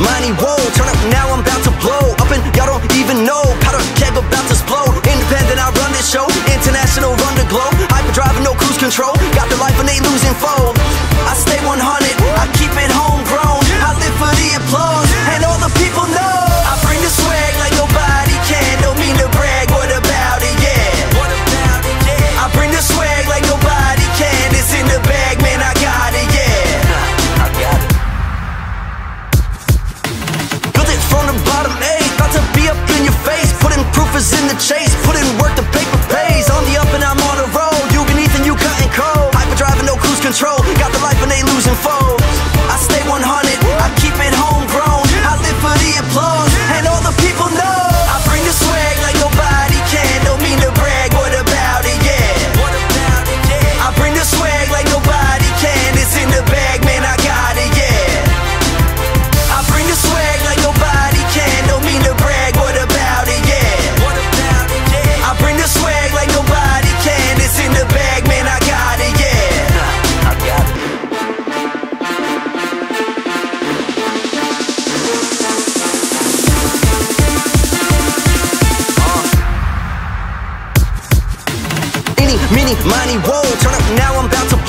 money, whoa. Turn up now, I'm about to blow up and y'all don't even know. Powder keg about to explode. Independent, I run this show. International, run the globe. Hyperdrive, no cruise control. Got the life and they losing fold. I stay 100, I keep it homegrown. I live for the applause and all the people know. I bring the swag like nobody can. Don't mean to brag, what about it, yeah. What about it, yeah. I bring the swag like nobody can. It's in the bag, man, I got it, yeah. I got it. Built it from the bottom, ayy. About to be up in your face. Putting proof is in the chase. Put in work, the paper pays. On the up and I'm on the road. You beneath and you cutting cold. Hyperdrive, no cruise control. Got the life and they losing foes. I stay 100, I keep it homegrown. I live for the applause and all the people know. I bring the swag like nobody can. Don't mean to brag, what about it, yeah. What about it, yeah. I bring the swag like nobody can. It's in the bag, man, I got it, yeah. I bring the swag like nobody can. Don't mean to brag, what about it, yeah. What about it, yeah. I bring the swag like nobody can. It's in the bag, man, I got it, yeah. I got it. Mini, money, whoa. Turn up now, I'm about to